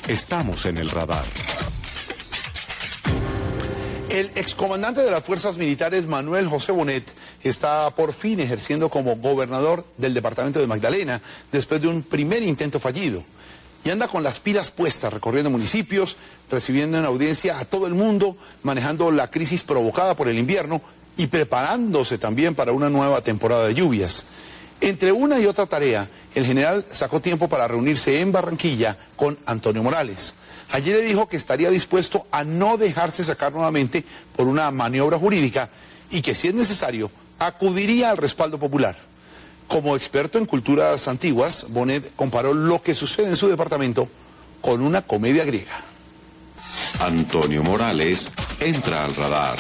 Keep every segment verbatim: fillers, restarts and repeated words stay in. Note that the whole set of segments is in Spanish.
Estamos en el radar. El excomandante de las fuerzas militares, Manuel José Bonet, está por fin ejerciendo como gobernador del departamento de Magdalena, después de un primer intento fallido. Y anda con las pilas puestas, recorriendo municipios, recibiendo en audiencia a todo el mundo, manejando la crisis provocada por el invierno y preparándose también para una nueva temporada de lluvias. Entre una y otra tarea, el general sacó tiempo para reunirse en Barranquilla con Antonio Morales. Ayer le dijo que estaría dispuesto a no dejarse sacar nuevamente por una maniobra jurídica y que, si es necesario, acudiría al respaldo popular. Como experto en culturas antiguas, Bonet comparó lo que sucede en su departamento con una comedia griega. Antonio Morales entra al radar.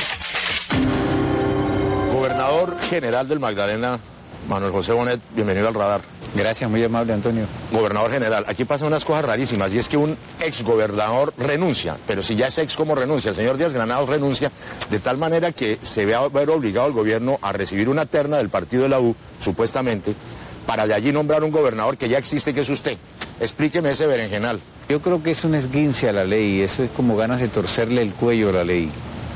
Gobernador general del Magdalena, Manuel José Bonet, bienvenido al radar. Gracias, muy amable, Antonio. Gobernador general, aquí pasan unas cosas rarísimas y es que un exgobernador renuncia, pero si ya es ex, ¿cómo renuncia? El señor Díaz Granados renuncia de tal manera que se ve a ver obligado el gobierno a recibir una terna del partido de la U, supuestamente, para de allí nombrar un gobernador que ya existe, que es usted. Explíqueme ese berenjenal. Yo creo que es un esguince a la ley, eso es como ganas de torcerle el cuello a la ley.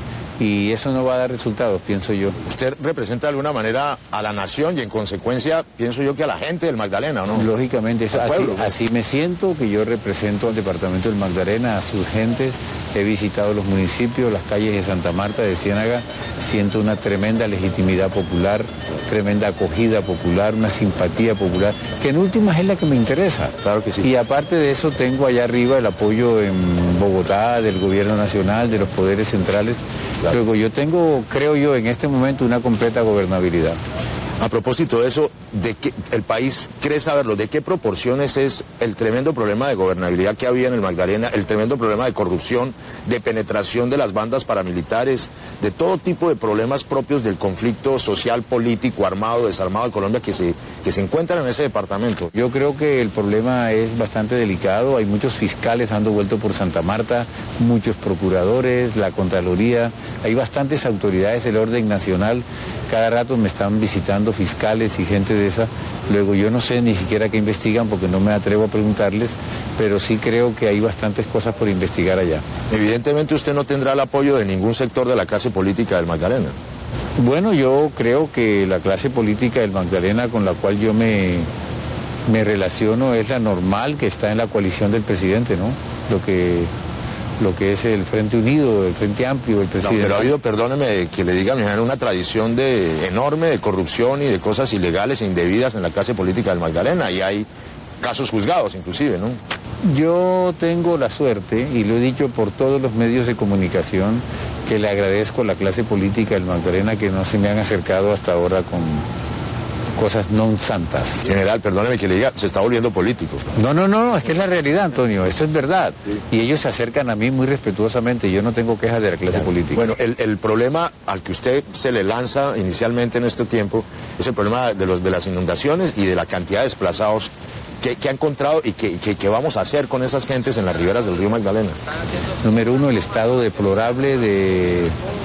Y eso no va a dar resultados, pienso yo. Usted representa de alguna manera a la nación y en consecuencia pienso yo que a la gente del Magdalena, ¿o no? Lógicamente, eso, así, pueblo, así me siento, que yo represento al departamento del Magdalena, a sus gentes. He visitado los municipios, las calles de Santa Marta, de Ciénaga. Siento una tremenda legitimidad popular, tremenda acogida popular, una simpatía popular, que en últimas es la que me interesa. Claro que sí. Y aparte de eso tengo allá arriba el apoyo en Bogotá, del gobierno nacional, de los poderes centrales. Claro. Luego yo tengo, creo yo, en este momento una completa gobernabilidad. A propósito de eso, ¿de qué, el país cree saberlo? ¿De qué proporciones es el tremendo problema de gobernabilidad que había en el Magdalena, el tremendo problema de corrupción, de penetración de las bandas paramilitares, de todo tipo de problemas propios del conflicto social, político, armado, desarmado de Colombia que se, que se encuentran en ese departamento? Yo creo que el problema es bastante delicado. Hay muchos fiscales dando vuelto por Santa Marta, muchos procuradores, la Contraloría, hay bastantes autoridades del orden nacional. Cada rato me están visitando fiscales y gente de esa. Luego yo no sé ni siquiera qué investigan porque no me atrevo a preguntarles, pero sí creo que hay bastantes cosas por investigar allá. Evidentemente usted no tendrá el apoyo de ningún sector de la clase política del Magdalena. Bueno, yo creo que la clase política del Magdalena con la cual yo me, me relaciono es la normal que está en la coalición del presidente, ¿no? Lo que... lo que es el Frente Unido, el Frente Amplio, el presidente. No, pero ha habido, perdóneme que le diga, mi general, una tradición de, enorme de corrupción y de cosas ilegales e indebidas en la clase política del Magdalena, y hay casos juzgados inclusive, ¿no? Yo tengo la suerte, y lo he dicho por todos los medios de comunicación, que le agradezco a la clase política del Magdalena que no se me han acercado hasta ahora con cosas no santas. General, perdóneme que le diga, se está volviendo político. No, no, no, es que es la realidad, Antonio, eso es verdad. Sí. Y ellos se acercan a mí muy respetuosamente, yo no tengo quejas de la clase ya. política. Bueno, el, el problema al que usted se le lanza inicialmente en este tiempo es el problema de, los, de las inundaciones y de la cantidad de desplazados que, que ha encontrado y que, que, que vamos a hacer con esas gentes en las riberas del río Magdalena. Número uno, el estado deplorable de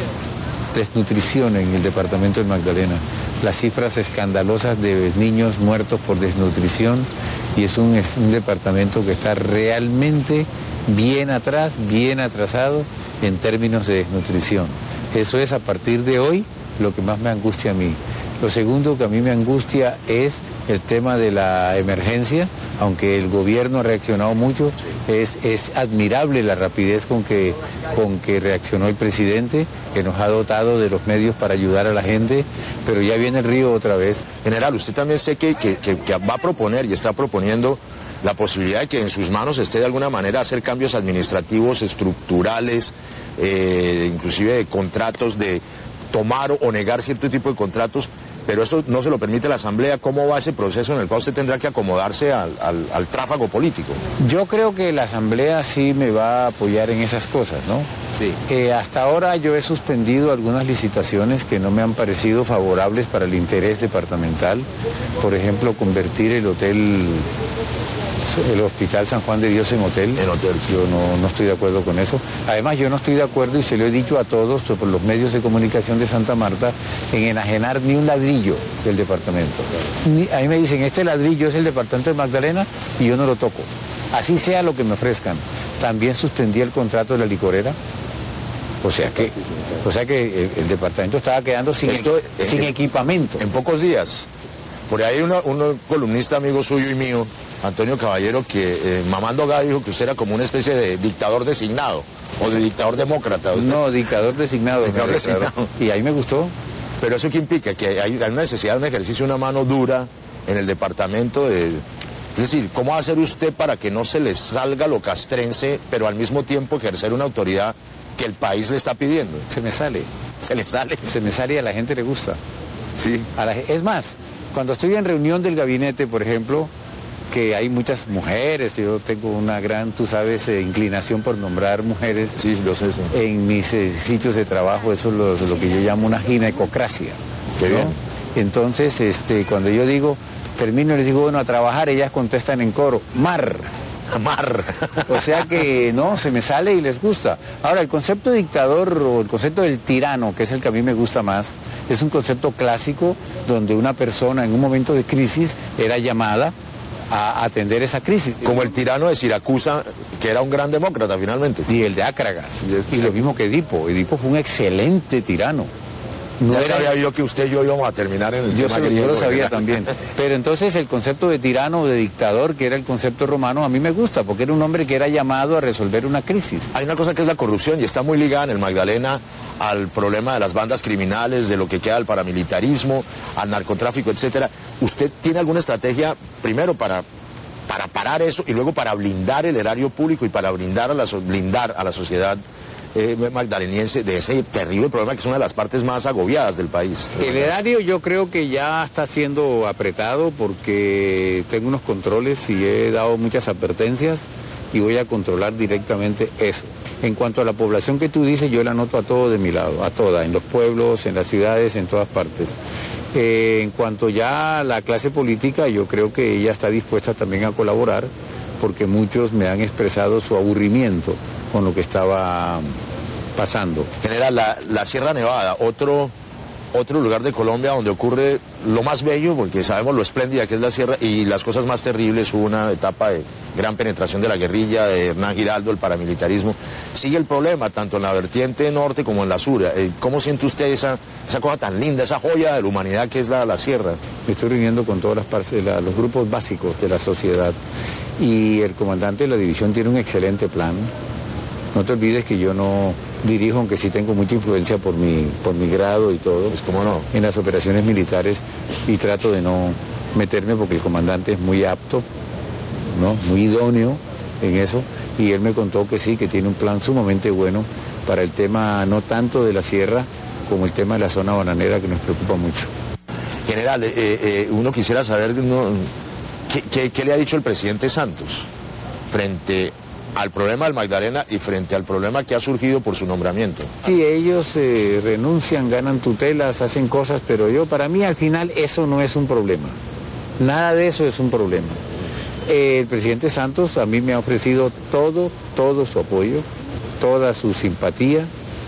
desnutrición en el departamento del Magdalena. Las cifras escandalosas de niños muertos por desnutrición, y es un, es un departamento que está realmente bien atrás, bien atrasado en términos de desnutrición. Eso es a partir de hoy lo que más me angustia a mí. Lo segundo que a mí me angustia es el tema de la emergencia, aunque el gobierno ha reaccionado mucho, es, es admirable la rapidez con que, con que reaccionó el presidente, que nos ha dotado de los medios para ayudar a la gente, pero ya viene el río otra vez. General, usted también sé que, que, que, que va a proponer y está proponiendo la posibilidad de que en sus manos esté de alguna manera hacer cambios administrativos, estructurales, eh, inclusive de contratos, de tomar o negar cierto tipo de contratos, pero eso no se lo permite la Asamblea. ¿Cómo va ese proceso en el cual usted tendrá que acomodarse al, al, al tráfago político? Yo creo que la Asamblea sí me va a apoyar en esas cosas, ¿no? Sí. Eh, hasta ahora yo he suspendido algunas licitaciones que no me han parecido favorables para el interés departamental. Por ejemplo, convertir el hotel, el Hospital San Juan de Dios en hotel. En hotel. Yo no, no estoy de acuerdo con eso. Además, yo no estoy de acuerdo, y se lo he dicho a todos por los medios de comunicación de Santa Marta, en enajenar ni un ladrillo del departamento. Ni, a mí me dicen, este ladrillo es el departamento de Magdalena y yo no lo toco. Así sea lo que me ofrezcan. también suspendía el contrato de la licorera. O sea que, o sea que el, el departamento estaba quedando sin, Esto, equi sin en, equipamiento. En pocos días. Por ahí hay un columnista amigo suyo y mío, Antonio Caballero, que eh, mamando gallo dijo que usted era como una especie de dictador designado, o de dictador demócrata. ¿Usted? No, dictador designado. Dictador designado. Y ahí me gustó. Pero eso qué implica, que hay, hay una necesidad de un ejercicio, una mano dura en el departamento de... Es decir, ¿cómo va a hacer usted para que no se le salga lo castrense, pero al mismo tiempo ejercer una autoridad que el país le está pidiendo? Se me sale. Se le sale. Se me sale y a la gente le gusta. Sí. A la, es más, cuando estoy en reunión del gabinete, por ejemplo, que hay muchas mujeres, yo tengo una gran, tú sabes, eh, inclinación por nombrar mujeres. Sí, lo sé, sí. En mis eh, sitios de trabajo, eso es lo, lo que yo llamo una ginecocracia. Qué ¿no? bien. Entonces, este, cuando yo digo, termino y les digo, bueno, a trabajar, ellas contestan en coro, mar. Mar. O sea que no, se me sale y les gusta. Ahora, el concepto de dictador o el concepto del tirano, que es el que a mí me gusta más, es un concepto clásico donde una persona en un momento de crisis era llamada a atender esa crisis. Como el tirano de Siracusa, que era un gran demócrata finalmente. Y el de Acragas. Y lo mismo que Edipo. Edipo fue un excelente tirano. No ya era... sabía yo que usted y yo íbamos a terminar en el yo tema sé, que yo lo sabía también. Pero entonces el concepto de tirano o de dictador, que era el concepto romano, a mí me gusta, porque era un hombre que era llamado a resolver una crisis. Hay una cosa que es la corrupción y está muy ligada en el Magdalena al problema de las bandas criminales, de lo que queda del paramilitarismo, al narcotráfico, etcétera. ¿Usted tiene alguna estrategia, primero, para, para parar eso y luego para blindar el erario público y para blindar a la, blindar a la sociedad Eh, magdaleniense de ese terrible problema que es una de las partes más agobiadas del país? El erario yo creo que ya está siendo apretado porque tengo unos controles y he dado muchas advertencias y voy a controlar directamente eso. En cuanto a la población que tú dices, yo la anoto a todo de mi lado, a toda, en los pueblos, en las ciudades, en todas partes. Eh, en cuanto ya a la clase política, yo creo que ella está dispuesta también a colaborar porque muchos me han expresado su aburrimiento con lo que estaba pasando. General, la, la Sierra Nevada, otro, otro lugar de Colombia donde ocurre lo más bello, porque sabemos lo espléndida que es la sierra, y las cosas más terribles. Hubo una etapa de gran penetración de la guerrilla, de Hernán Giraldo, el paramilitarismo. Sigue el problema, tanto en la vertiente norte como en la sur. ¿Cómo siente usted esa, esa cosa tan linda, esa joya de la humanidad que es la, la sierra? Me estoy reuniendo con todas las partes, la, los grupos básicos de la sociedad, y el comandante de la división tiene un excelente plan. No te olvides que yo no dirijo, aunque sí tengo mucha influencia por mi, por mi grado y todo, pues cómo no, en las operaciones militares, y trato de no meterme porque el comandante es muy apto, ¿no? Muy idóneo en eso, y él me contó que sí, que tiene un plan sumamente bueno para el tema no tanto de la sierra como el tema de la zona bananera, que nos preocupa mucho. General, eh, eh, uno quisiera saber ¿no? ¿qué, qué, qué le ha dicho el presidente Santos frente al problema del Magdalena y frente al problema que ha surgido por su nombramiento? Sí, ellos eh, renuncian, ganan tutelas, hacen cosas, pero yo, para mí al final eso no es un problema. Nada de eso es un problema. Eh, el presidente Santos a mí me ha ofrecido todo, todo su apoyo, toda su simpatía,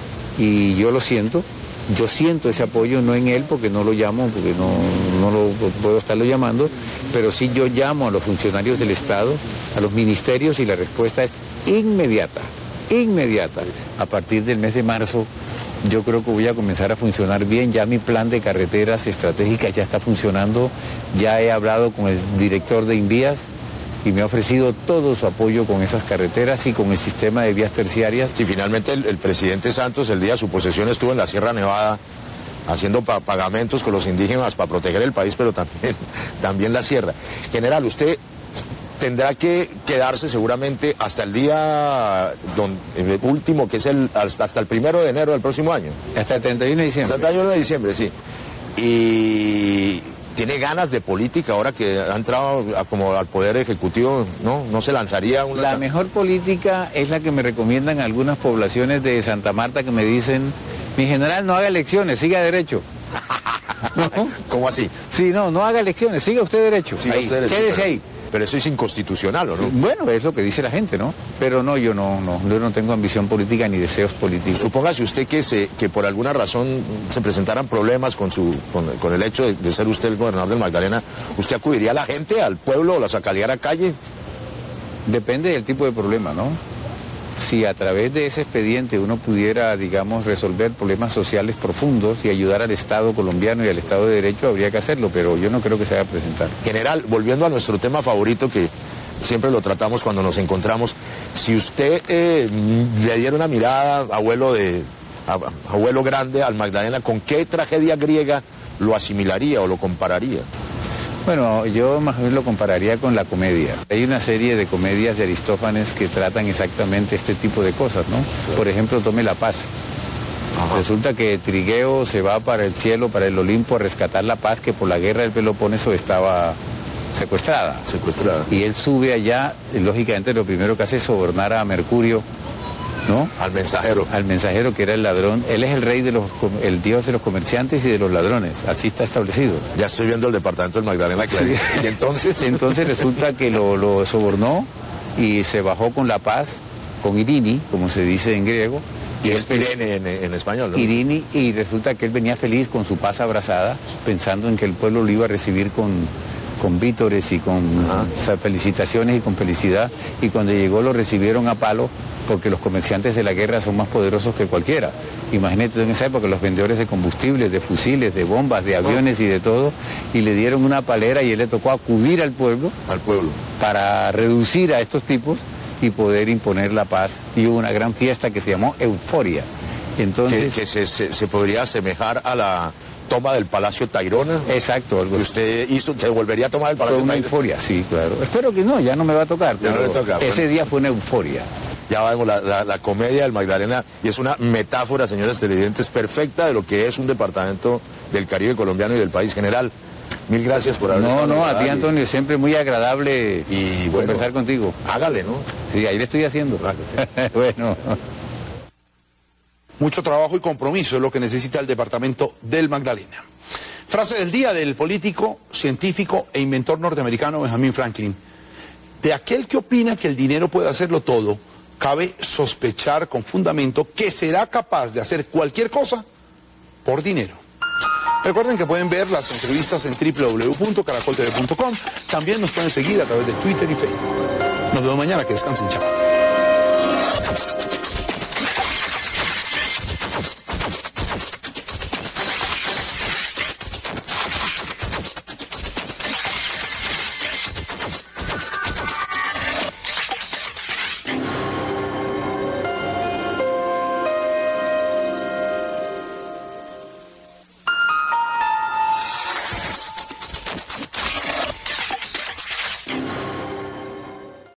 y yo lo siento. Yo siento ese apoyo, no en él, porque no lo llamo, porque no, no lo puedo estarlo llamando, pero sí yo llamo a los funcionarios del Estado, a los ministerios, y la respuesta es inmediata, inmediata. A partir del mes de marzo yo creo que voy a comenzar a funcionar bien. Ya mi plan de carreteras estratégicas ya está funcionando, ya he hablado con el director de Invías y me ha ofrecido todo su apoyo con esas carreteras y con el sistema de vías terciarias. Sí, finalmente el, el presidente Santos, el día de su posesión, estuvo en la Sierra Nevada haciendo pa pagamentos con los indígenas para proteger el país, pero también, también la sierra. General, usted tendrá que quedarse seguramente hasta el día don, el último, que es el hasta, hasta el primero de enero del próximo año. Hasta el treinta y uno de diciembre. Hasta el treinta y uno de diciembre, sí. Y tiene ganas de política ahora que ha entrado a, como al Poder Ejecutivo, ¿no? ¿No se lanzaría una...? La mejor política es la que me recomiendan algunas poblaciones de Santa Marta, que me dicen, mi general, no haga elecciones, siga derecho. ¿No? ¿Cómo así? Sí, no, no haga elecciones, siga usted derecho. Siga ahí, usted derecho, quédese pero... ahí. Pero eso es inconstitucional, ¿o no? Bueno, es lo que dice la gente, ¿no? Pero no, yo no, no, yo no tengo ambición política ni deseos políticos. Supóngase usted que se, que por alguna razón se presentaran problemas con su, con, con el hecho de, de ser usted el gobernador del Magdalena, ¿usted acudiría a la gente, al pueblo, o la sacaría a la calle? Depende del tipo de problema, ¿no? si a través de ese expediente uno pudiera, digamos, resolver problemas sociales profundos y ayudar al Estado colombiano y al Estado de Derecho, habría que hacerlo, pero yo no creo que se vaya a presentar. General, volviendo a nuestro tema favorito, que siempre lo tratamos cuando nos encontramos, si usted eh, le diera una mirada, abuelo, de, abuelo grande, al Magdalena, ¿con qué tragedia griega lo asimilaría o lo compararía? Bueno, yo más bien lo compararía con la comedia. Hay una serie de comedias de Aristófanes que tratan exactamente este tipo de cosas, ¿no? Por ejemplo, tome La Paz. Ajá. Resulta que Trigeo se va para el cielo, para el Olimpo, a rescatar la paz que por la guerra del Peloponeso estaba secuestrada. Secuestrada. Y él sube allá, y lógicamente lo primero que hace es sobornar a Mercurio, ¿no? Al mensajero. Al mensajero, que era el ladrón. Él es el rey de los, el dios de los comerciantes y de los ladrones. Así está establecido. Ya estoy viendo el departamento del Magdalena. Sí. ¿Y entonces? Entonces resulta que lo, lo sobornó y se bajó con la paz, con Irini, como se dice en griego. Y es Irene en, en español, ¿no? Irini, y resulta que él venía feliz con su paz abrazada, pensando en que el pueblo lo iba a recibir con, con vítores y con o sea, felicitaciones y con felicidad. Y cuando llegó lo recibieron a palo, porque los comerciantes de la guerra son más poderosos que cualquiera. Imagínate en esa época los vendedores de combustibles, de fusiles, de bombas, de aviones y de todo, y le dieron una palera y él le tocó acudir al pueblo, al pueblo, para reducir a estos tipos y poder imponer la paz. Y hubo una gran fiesta que se llamó Euforia. Entonces, que, que se, se, se podría asemejar a la toma del Palacio Tayrona. Exacto. Algo que usted hizo, se volvería a tomar el Palacio Tayrona. Fue una Tayrona. euforia, sí, claro. Espero que no, ya no me va a tocar. Ya no le toca. Ese bueno. día fue una euforia. Ya vemos la, la, la comedia del Magdalena, y es una metáfora, señores televidentes, perfecta de lo que es un departamento del Caribe colombiano y del país. General, mil gracias por haber No, estado. no, a ti, Antonio, y... siempre muy agradable y, bueno, conversar contigo. Hágale, ¿no? Sí, ahí le estoy haciendo. Bueno. Mucho trabajo y compromiso es lo que necesita el departamento del Magdalena. Frase del día del político, científico e inventor norteamericano Benjamin Franklin. De aquel que opina que el dinero puede hacerlo todo, cabe sospechar con fundamento que será capaz de hacer cualquier cosa por dinero. Recuerden que pueden ver las entrevistas en doble u doble u doble u punto caracol t v punto com. También nos pueden seguir a través de Twitter y Facebook. Nos vemos mañana, que descansen, chao.